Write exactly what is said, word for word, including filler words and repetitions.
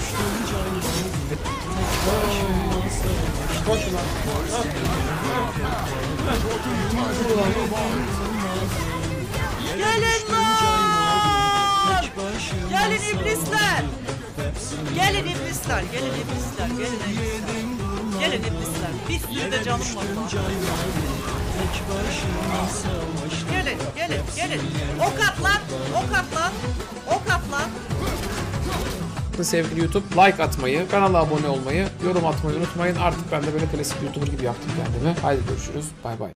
Koş lan. Gelin lan! Gelin iblisler! Gelin iblisler, gelin iblisler, gelin iblisler. Gelin iblisler. Bir sürü de canım var lan. Gelin, gelin, gelin. Ok at lan, ok at lan, ok at lan. Sevgili YouTube, like atmayı, kanala abone olmayı, yorum atmayı unutmayın. Artık ben de böyle klasik YouTuber gibi yaptım kendimi. Haydi görüşürüz. Bay bay.